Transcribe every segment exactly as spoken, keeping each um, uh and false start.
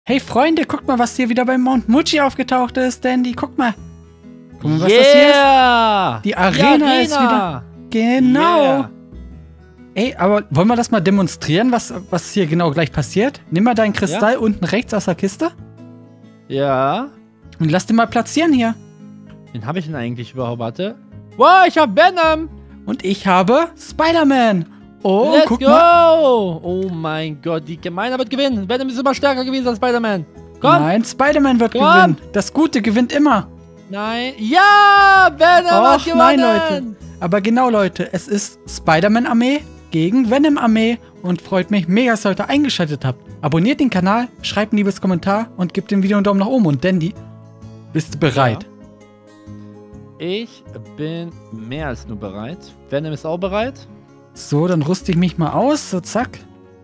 Hey Freunde, guckt mal, was hier wieder bei Mount Muji aufgetaucht ist, Dandy. Guck mal. Guck mal, was yeah. das hier ist. Die Arena, Die Arena ist wieder. Genau. Yeah. Ey, aber wollen wir das mal demonstrieren, was, was hier genau gleich passiert? Nimm mal deinen Kristall ja. unten rechts aus der Kiste. Ja. Und lass den mal platzieren hier. Den habe ich denn eigentlich überhaupt? Warte. Wow, ich habe Venom. Und ich habe Spider-Man. Oh, Let's guck go. mal. Oh mein Gott, die Gemeiner wird gewinnen. Venom ist immer stärker gewesen als Spider-Man. Komm. Nein, Spider-Man wird Komm. gewinnen. Das Gute gewinnt immer. Nein. Ja, Venom hat gewonnen. Nein, Leute. Aber genau, Leute, es ist Spider-Man-Armee gegen Venom-Armee. Und freut mich mega, dass ihr heute eingeschaltet habt. Abonniert den Kanal, schreibt ein liebes Kommentar und gebt dem Video einen Daumen nach oben. Und Dandy, bist du bereit? Ja. Ich bin mehr als nur bereit. Venom ist auch bereit. So, dann rüste ich mich mal aus. So, zack.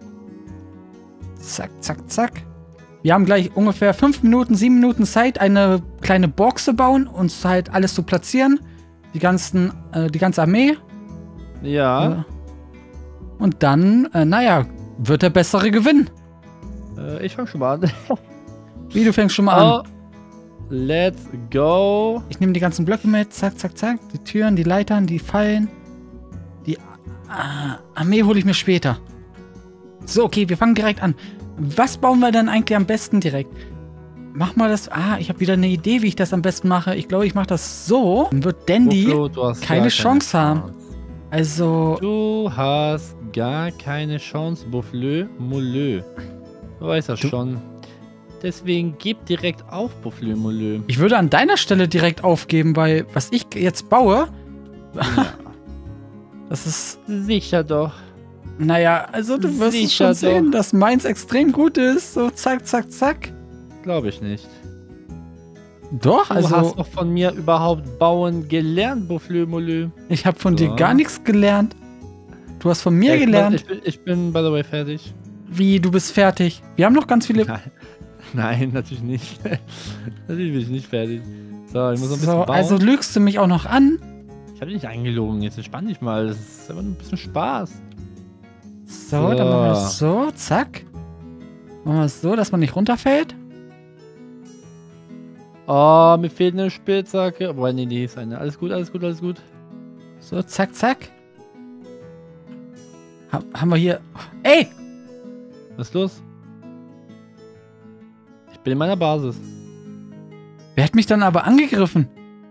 Zack, zack, zack. Wir haben gleich ungefähr fünf Minuten, sieben Minuten Zeit, eine kleine Box zu bauen, uns halt alles zu platzieren. Die ganzen, äh, die ganze Armee. Ja. Äh, und dann, äh, naja, wird der Bessere gewinnen. Äh, ich fange schon mal an. Wie, du fängst schon mal oh. an? Let's go. Ich nehme die ganzen Blöcke mit. Zack, zack, zack. Die Türen, die Leitern, die Fallen. Die ah, Armee hole ich mir später. So, okay, wir fangen direkt an. Was bauen wir dann eigentlich am besten direkt? Mach mal das... Ah, ich habe wieder eine Idee, wie ich das am besten mache. Ich glaube, ich mache das so. Dann wird Dandy Flo, keine Chance keine haben. Chance. Also... Du hast gar keine Chance, Bufflö, Mollö. Du weißt das du schon. Deswegen gib direkt auf, Bufflö, Mollö. Ich würde an deiner Stelle direkt aufgeben, weil was ich jetzt baue... Ja. Das ist... Sicher doch. Naja, also du wirst es schon sehen, dass meins extrem gut ist. So, zack, zack, zack. Glaube ich nicht. Doch, du also... Du hast doch von mir überhaupt bauen gelernt, Bufflö, Mollö. Ich habe von so. dir gar nichts gelernt. Du hast von mir ich gelernt. Bin, ich, bin, ich bin, by the way, fertig. Wie, du bist fertig? Wir haben noch ganz viele... Nein, Nein natürlich nicht. Natürlich bin ich nicht fertig. So, ich muss noch ein bisschen so, bauen. Also lügst du mich auch noch an? Ich habe dich nicht eingelogen. Jetzt entspann dich mal. Das ist aber nur ein bisschen Spaß. So, so, dann machen wir das so. Zack. Machen wir es so, dass man nicht runterfällt. Oh, mir fehlt eine Spitzhacke. Wobei, nee, die ist eine. Alles gut, alles gut, alles gut. So, zack, zack. Ha haben wir hier... Ey! Was ist los? Ich bin in meiner Basis. Wer hat mich dann aber angegriffen?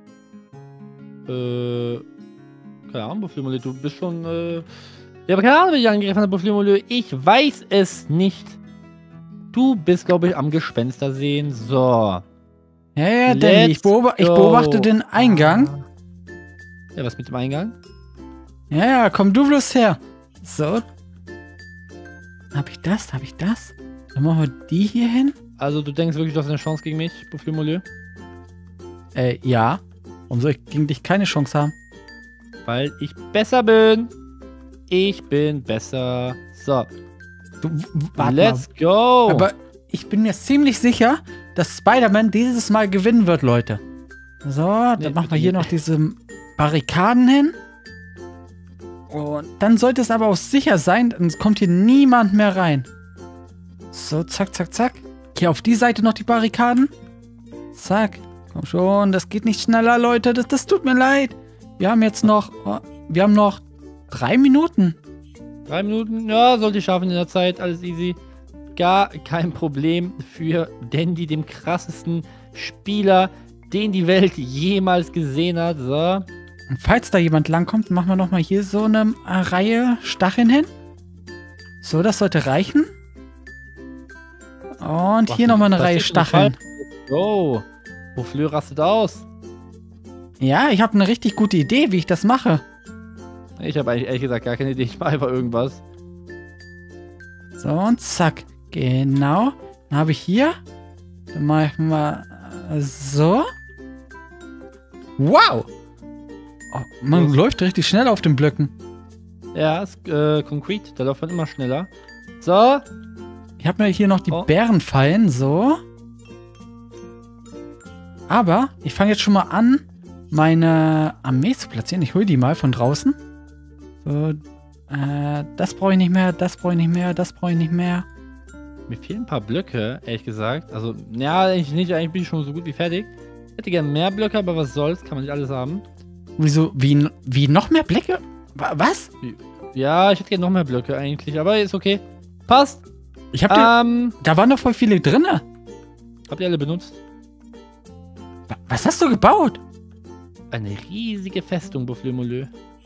Äh... Keine Ahnung, Bufflö, du bist schon... Äh ja, aber keine Ahnung, wer dich angegriffen hat, Bufflö. Ich weiß es nicht. Du bist, glaube ich, am Gespenster sehen. So. Ja, ja, Danny, ich, beob ich beobachte den Eingang. Ja, was mit dem Eingang? Ja, ja, komm du bloß her. So. Hab ich das? Hab ich das? Dann machen wir die hier hin. Also, du denkst wirklich, du hast eine Chance gegen mich, Bufflö? Äh, ja. Warum soll ich gegen dich keine Chance haben? Weil ich besser bin. Ich bin besser. So. Du, warte Let's mal. go. Aber ich bin mir ziemlich sicher, dass Spider-Man dieses Mal gewinnen wird, Leute. So, dann nee, machen wir hier noch diese Barrikaden hin. Und dann sollte es aber auch sicher sein, dann kommt hier niemand mehr rein. So, zack, zack, zack. Hier auf die Seite noch die Barrikaden. Zack. Komm schon, das geht nicht schneller, Leute. Das, das tut mir leid. Wir haben jetzt noch... Oh, wir haben noch drei Minuten. Drei Minuten? Ja, sollte ich schaffen in der Zeit. Alles easy. Gar kein Problem für Dandy, dem krassesten Spieler, den die Welt jemals gesehen hat. So. Und falls da jemand langkommt, machen wir nochmal hier so eine Reihe Stacheln hin. So, das sollte reichen. Und was hier nochmal eine Reihe Stacheln. Oh, Bufflö rastet aus. Ja, ich habe eine richtig gute Idee, wie ich das mache. Ich habe eigentlich ehrlich gesagt gar keine Idee. Ich mache einfach irgendwas. So, und zack. Genau. Dann habe ich hier. Dann machen wir so. Wow! Oh, man Was? läuft richtig schnell auf den Blöcken. Ja, ist äh, Concrete. Da läuft man immer schneller. So. Ich habe mir hier noch die oh. Bärenfallen. So. Aber ich fange jetzt schon mal an, meine Armee zu platzieren. Ich hole die mal von draußen. So, äh, das brauche ich nicht mehr, das brauche ich nicht mehr, das brauche ich nicht mehr. Mir fehlen ein paar Blöcke, ehrlich gesagt. Also, ja, eigentlich nicht. Eigentlich bin ich schon so gut wie fertig. Ich hätte gerne mehr Blöcke, aber was soll's. Kann man nicht alles haben. Wieso? Wie, wie noch mehr Blöcke? Wa- Was? Ja, ich hätte gerne noch mehr Blöcke eigentlich. Aber ist okay. Passt. Ich hab dir, Ähm, da waren noch voll viele drinne. habt ihr alle benutzt? Wa- Was hast du gebaut? Eine riesige Festung, Bufflemolö.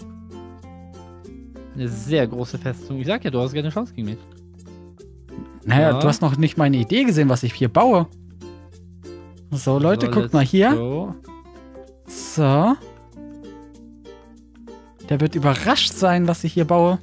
Eine sehr große Festung. Ich sag ja, du hast keine Chance gegen mich. Naja, Ja. du hast noch nicht meine Idee gesehen, was ich hier baue. So, Leute, So, guckt let's mal hier. go. So. Der wird überrascht sein, was ich hier baue.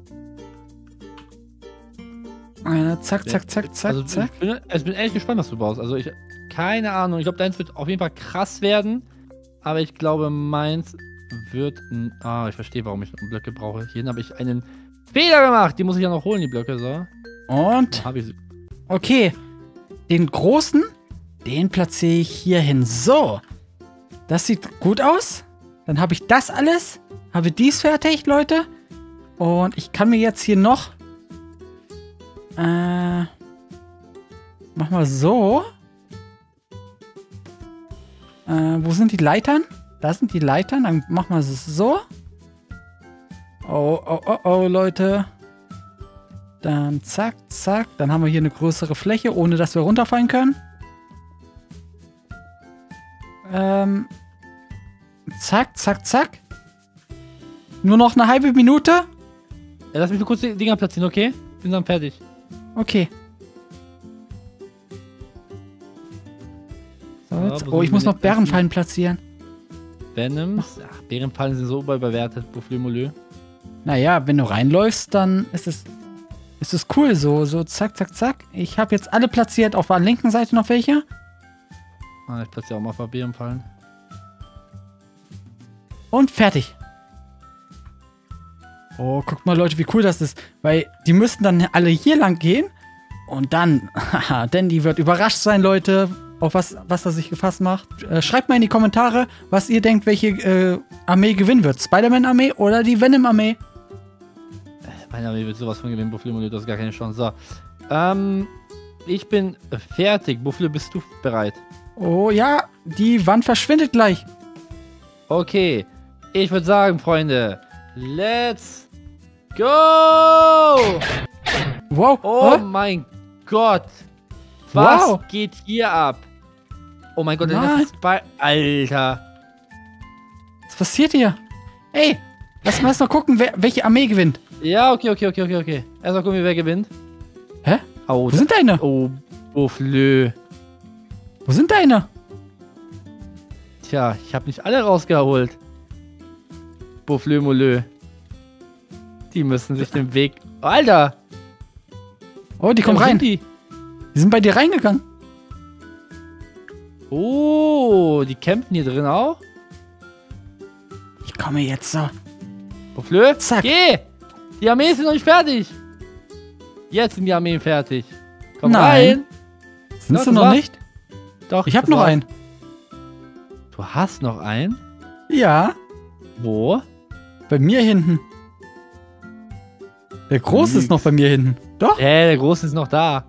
Äh, zack, zack, zack, zack, Also, zack. Ich bin, ich bin echt gespannt, was du baust. Also, ich. Keine Ahnung. Ich glaube, deins wird auf jeden Fall krass werden. Aber ich glaube, meins wird. n- Ah, ich verstehe, warum ich noch Blöcke brauche. Hier habe ich einen Fehler gemacht. Die muss ich ja noch holen, die Blöcke. So. Und, Habe ich sie. okay. Den großen, den platziere ich hier hin. So. Das sieht gut aus. Dann habe ich das alles. Habe dies fertig, Leute. Und ich kann mir jetzt hier noch... Äh... Mach mal so. Äh, wo sind die Leitern? Da sind die Leitern. Dann mach mal so. Oh, oh, oh, oh, Leute. Dann zack, zack. Dann haben wir hier eine größere Fläche, ohne dass wir runterfallen können. Ähm... Zack, zack, zack. Nur noch eine halbe Minute. Ja, lass mich nur kurz die Dinger platzieren, okay? Bin dann fertig. Okay. So, Ja, jetzt. wo Oh, sind ich muss wir noch denn? Bärenfallen platzieren. Venoms. Ach, Bärenfallen sind so überbewertet, Bufflemolö. Naja, wenn du reinläufst, dann ist es, ist es cool so. So, zack, zack, zack. Ich habe jetzt alle platziert. Auf der linken Seite noch welche. Ah, ich platziere auch mal ein paar Bärenfallen. Und fertig. Oh, guckt mal, Leute, wie cool das ist. Weil die müssten dann alle hier lang gehen. Und dann, haha, denn die wird überrascht sein, Leute, auf was, was er sich gefasst macht. Äh, schreibt mal in die Kommentare, was ihr denkt, welche äh, Armee gewinnen wird. Spider-Man-Armee oder die Venom-Armee. Meine Armee wird sowas von gewinnen, Bufflemolö, du hast gar keine Chance. So. Ähm, ich bin fertig. Buffle, bist du bereit? Oh ja, die Wand verschwindet gleich. Okay. Ich würde sagen, Freunde, let's go! Wow. Oh Hä? mein Gott. Was Wow. geht hier ab? Oh mein Gott, Nein. das ist bei... Alter. Was passiert hier? Ey, lass mal erst noch gucken, wer, welche Armee gewinnt. Ja, okay, okay, okay, okay, okay. Erstmal gucken, wer gewinnt. Hä? Oh, Wo sind deine? oh, Bufflö. Wo sind deine? Tja, ich habe nicht alle rausgeholt. Bufflö-Molö. Die müssen sich den Weg... Alter! Oh, die kommen wo rein. sind Die? Die? sind bei dir reingegangen. Oh, die kämpfen hier drin auch? Ich komme jetzt so. Bufflö? Zack. Geh! Die Armee ist noch nicht fertig. Jetzt sind die Armeen fertig. Komm Nein. rein. Sind Ja, sie das noch war's. nicht? Doch, Ich habe das noch war's. einen. Du hast noch einen? Ja, Wo? bei mir hinten. Der Große ist Nix. noch bei mir hinten. Doch. Hä, der Große ist noch da.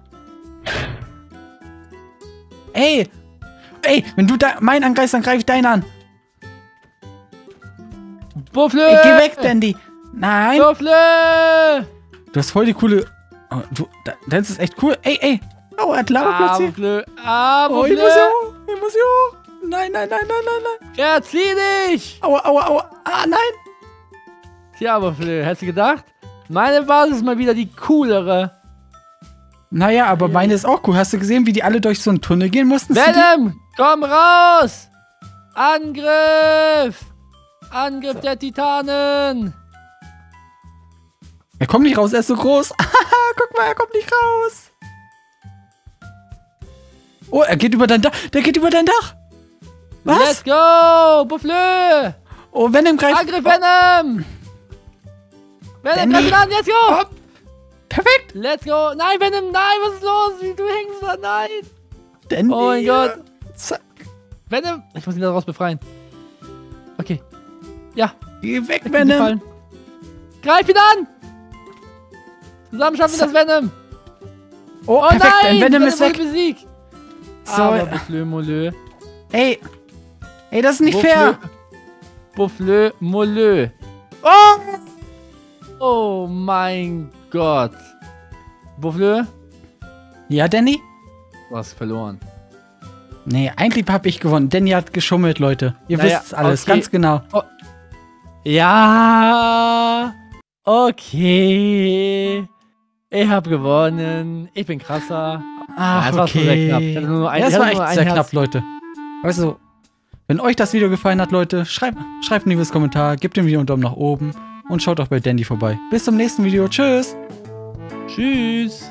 Ey. Ey, wenn du da meinen angreifst, dann greife ich deinen an. Bufflö! Ey, geh weg, Dandy. Nein. Bufflö! Du hast voll die coole... Oh, du, da- das ist echt cool. Ey, ey. Oh, er hat Lava Ah, platziert. Bufflö! Ah, Oh, ich Bufflö! muss hier hoch. Ich muss hier hoch. Nein, nein, nein, nein, nein, nein. Verzieh dich! Aua, aua, aua. Ah, nein. Tja, Bufflö, hättest du gedacht? Meine Basis ist mal wieder die coolere. Naja, aber meine ist auch cool. Hast du gesehen, wie die alle durch so einen Tunnel gehen mussten? Sind die- Venom, komm raus! Angriff! Angriff der Titanen! Er kommt nicht raus, er ist so groß. Guck mal, er kommt nicht raus. Oh, er geht über dein Dach. Der geht über dein Dach. Was? Let's go! Bufflö! Oh, Venom greift. Angriff, Venom! Venom, Danny. greif ihn an, let's go! Oh, perfekt. Let's go! Nein, Venom, nein, was ist los? Du hängst da, nein! Danny. Oh mein Gott! Zack. Venom! Ich muss ihn da raus befreien. Okay. Ja, Geh weg, weg mit Venom. den Fallen. Greif ihn an! Zusammen schaffen wir Zack. das, Venom! Oh, Oh perfekt, nein, ein Venom ist Venom weg. wurde besiegt. So, Aber Bufflö, Molö. ey. Ey, das ist nicht fair. Bufflö, Molö. Oh! Oh mein Gott. Bufflö, Ja, Danny? du hast verloren. Nee, eigentlich habe ich gewonnen. Danny hat geschummelt, Leute. Ihr Naja, wisst alles, okay. ganz genau. Ja, okay. Ich habe gewonnen. Ich bin krasser. Ach, Ja, das war schon sehr knapp. Ich okay. hatte nur ein- Ja, das ich war hatte echt nur ein sehr Herz. knapp, Leute. Also, wenn euch das Video gefallen hat, Leute, schreibt, schreibt ein liebes Kommentar, gebt dem Video einen Daumen nach oben und schaut auch bei Dandy vorbei. Bis zum nächsten Video. Tschüss. Tschüss.